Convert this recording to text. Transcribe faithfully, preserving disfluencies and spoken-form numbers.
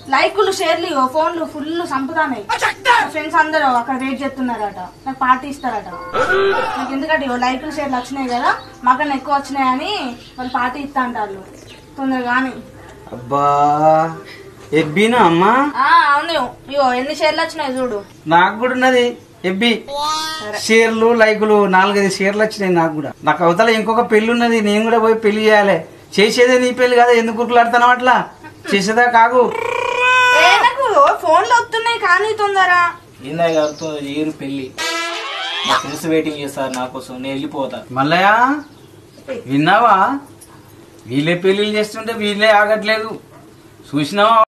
లైకులు షేర్లు ఫోన్లు ఫుల్ సంపుతానాయి. ఫ్రెండ్స్ అందరూ అక్కడ వెయిట్ చేస్తున్నారట, నాకు పార్టీ ఇస్తారట. నాకు ఎందుకంటే లైకులు షేర్లు వచ్చినాయి కదా, మాకన్నా ఎక్కువ వచ్చినాయని వాళ్ళు పార్టీ ఇస్తా అంటారు తొందరగా. కానీ అబ్బా ఎబ్బీనా అమ్మా? అవును, ఇగో ఎన్ని షేర్లు వచ్చినాయి చూడు. నాకు కూడా ఉన్నది ఎబ్బి, షేర్లు లైకులు నాలుగైదు షేర్లు వచ్చినాయి నాకు కూడా. నాకు అవతల ఇంకొక పెళ్లి ఉన్నది, నేను కూడా పోయి పెళ్లి చేయాలి. చేసేదే నీ పెళ్లి కదా, ఎందుకు కురుకులాడుతున్నావు అట్లా? చేసేదా కాగు ఫోన్లు వస్తున్నాయి కానీ తొందర ఏరు పెళ్లి ఫ్రెండ్స్ వెయిటింగ్ చేస్తారు నా కోసం, నేను వెళ్ళిపోతా. మల్లయ్య విన్నావా, వీళ్ళే పెళ్లిళ్ళు చేస్తుంటే వీళ్ళే ఆగట్లేదు చూసినావా?